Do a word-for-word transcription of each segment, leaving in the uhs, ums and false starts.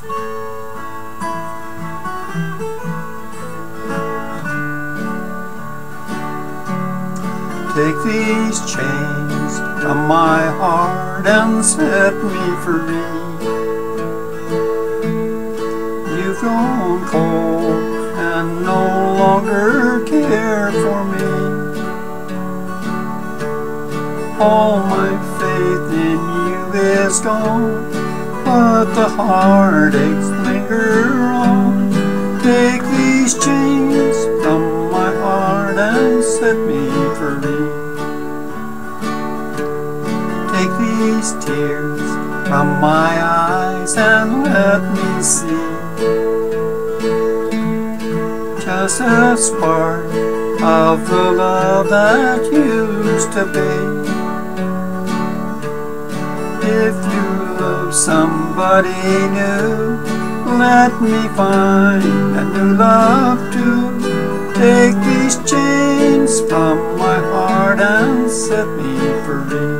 Take these chains from my heart and set me free. You've gone cold and no longer care for me. All my faith in you is gone, but the heartaches linger on. Take these chains from my heart and set me free. Take these tears from my eyes and let me see just a spark of the love that used to be. If you love somebody new, let me find a new love too. Take these chains from my heart and set me free.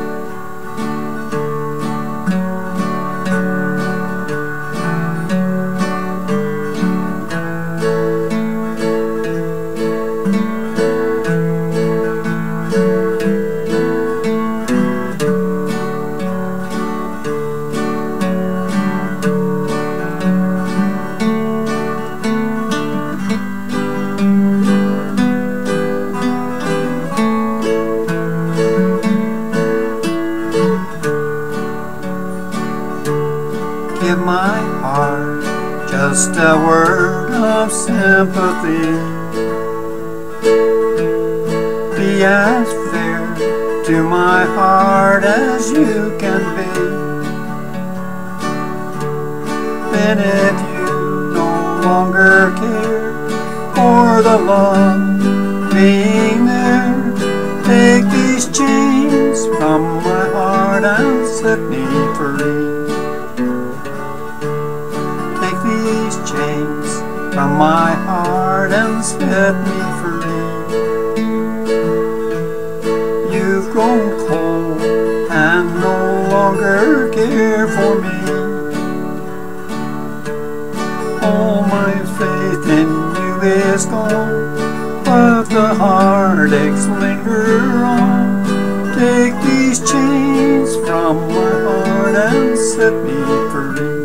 Give my heart just a word of sympathy. Be as fair to my heart as you can be. Then if you no longer care for the love being there, take these chains from my heart and set me free. Take these chains from my heart and set me free. You've grown cold and no longer care for me. All my faith in you is gone, but the heartaches linger on. Take these chains from my heart and set me free.